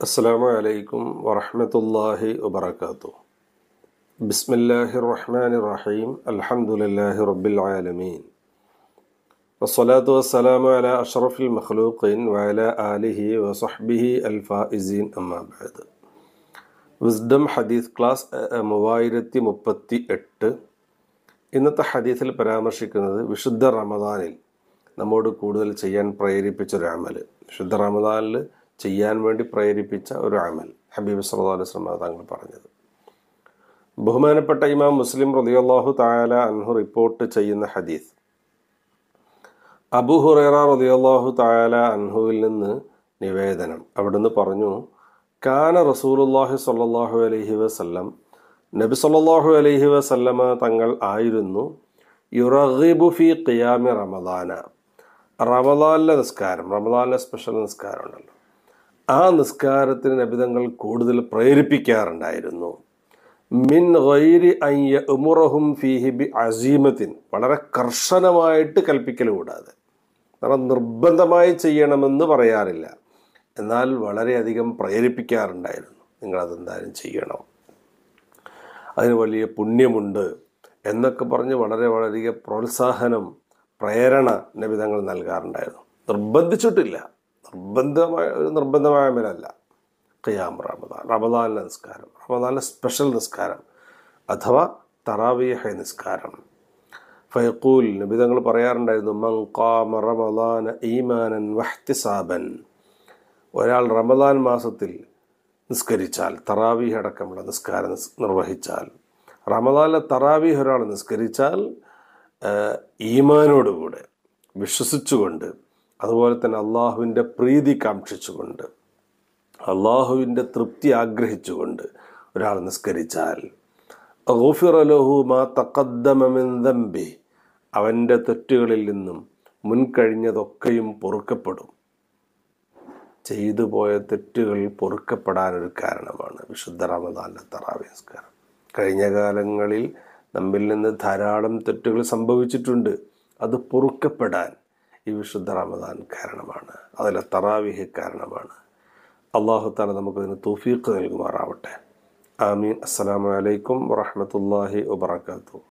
അസ്സലാമു അലൈക്കും വറഹ്മത്തുള്ളാഹി വബറകാതുഹു. ബിസ്മില്ലാഹിർ റഹ്മാനിർ റഹീം. അൽഹംദുലില്ലാഹി റബ്ബിൽ ആലമീൻ. വസ്സലാത്തു വസ്സലാമു അലാ അഷ്റഫിൽ മഖ്ലൂഖീൻ വഅലാ ആലിഹി വസഹ്ബിഹി അൽ ഫായിസീൻ. അമ്മാ ബഅദ്. വിസ്ഡം ഹദീസ് ക്ലാസ് 3038. ഇന്നത്തെ ഹദീസിൽ പരാമർശിക്കുന്നത് വിശുദ്ധ റമദാനിൽ നമ്മോട് കൂടുതൽ ചെയ്യാൻ പ്രേരിപ്പിച്ചൊരു അമൽ, വിശുദ്ധ റമദാനിൽ ചെയ്യാൻ വേണ്ടി പ്രേരിപ്പിച്ച ഒരു അമൽ ഹബീബ് സല്ലല്ലാഹു അലൈഹി വസല്ലം തങ്ങൾ പറഞ്ഞത്. ബഹുമാനപ്പെട്ട ഇമാം മുസ്ലിം റളിയല്ലാഹു തആല അൻഹു റിപ്പോർട്ട് ചെയ്യുന്ന ഹദീസ്, അബൂ ഹുറൈറ റളിയല്ലാഹു തആല അൻഹുവിൽ നിന്ന് നിവേദനം. അവിടുന്ന് പറഞ്ഞു, കാന റസൂലുള്ളാഹി സ്വല്ലല്ലാഹു അലൈഹി വസല്ലം, നബി സല്ലല്ലാഹു അലൈഹി വസല്ലമ തങ്ങൾ ആയിരുന്നു, യുറഗിബു ഫീ ഖിയാമി റമദാന, റമദാനിലെ നിസ്കാരം, റമദാനിലെ സ്പെഷ്യൽ നിസ്കാരം ഉണ്ടല്ലോ, ആ നിസ്കാരത്തിന് നബി തങ്ങൾ കൂടുതൽ പ്രേരിപ്പിക്കാറുണ്ടായിരുന്നു. മിൻ ഗൈരി അൻ യഅ്മുറഹും ഫീഹി ബി അസീമത്തിൻ, വളരെ കർശനമായിട്ട് കൽപ്പിക്കൽ കൂടാതെ, കാരണം നിർബന്ധമായി ചെയ്യണമെന്ന് പറയാറില്ല, എന്നാൽ വളരെയധികം പ്രേരിപ്പിക്കാറുണ്ടായിരുന്നു, നിങ്ങളതെന്തായാലും ചെയ്യണം, അതിന് വലിയ പുണ്യമുണ്ട് എന്നൊക്കെ പറഞ്ഞ് വളരെ പ്രോത്സാഹനം, പ്രേരണ നബി തങ്ങൾ നൽകാറുണ്ടായിരുന്നു. നിർബന്ധിച്ചിട്ടില്ല, നിർബന്ധമായ അമലല്ല ഖിയാം റമദാൻ, റമദാനിലെ നിസ്കാരം, റമദാനിലെ സ്പെഷ്യൽ നിസ്കാരം അഥവാ തറാവീഹ് നിസ്കാരം. ഫയഖൂൽ, നബി തങ്ങൾ പറയാറുണ്ടായിരുന്നു, മൻ ഖാമ റമദാന ഈമാനൻ വഹ്തിസാബൻ, ഒരാൾ റമദാൻ മാസത്തിൽ നിസ്കരിച്ചാൽ, തറാവീഹ് അടക്കമുള്ള നിസ്കാരം നിർവഹിച്ചാൽ, റമദാനിലെ തറാവീഹ് ഒരാൾ നിസ്കരിച്ചാൽ ഈമാനോടുകൂടെ, വിശ്വസിച്ചുകൊണ്ട്, അതുപോലെ തന്നെ അള്ളാഹുവിൻ്റെ പ്രീതി കാക്ഷിച്ചുകൊണ്ട്, അള്ളാഹുവിൻ്റെ തൃപ്തി ആഗ്രഹിച്ചുകൊണ്ട് ഒരാൾ നിസ്കരിച്ചാൽ, ഗുഫിറ ലഹു മാ തഖദ്ദമ മിൻ ദംബി, അവൻ്റെ തെറ്റുകളിൽ നിന്നും മുൻകഴിഞ്ഞതൊക്കെയും പൊറുക്കപ്പെടും. ചെയ്തു പോയ തെറ്റുകൾ പൊറുക്കപ്പെടാനൊരു കാരണമാണ് വിശുദ്ധ റമദാനിലെ തറാവീഹ് നിസ്കാരം. കഴിഞ്ഞ കാലങ്ങളിൽ നമ്മിൽ നിന്ന് ധാരാളം തെറ്റുകൾ സംഭവിച്ചിട്ടുണ്ട്, അത് പൊറുക്കപ്പെടാൻ ഈ വിശുദ്ധ റമദാൻ കാരണമാണ്, അതിലെ തറാവീഹ് കാരണമാണ്. അല്ലാഹു തആല നമുക്കതിന് തൗഫീഖ് നൽകുമാറാവട്ടെ. ആമീൻ. അസ്സലാമു അലൈക്കും വറഹ്മത്തുള്ളാഹി വബറകാതുഹു.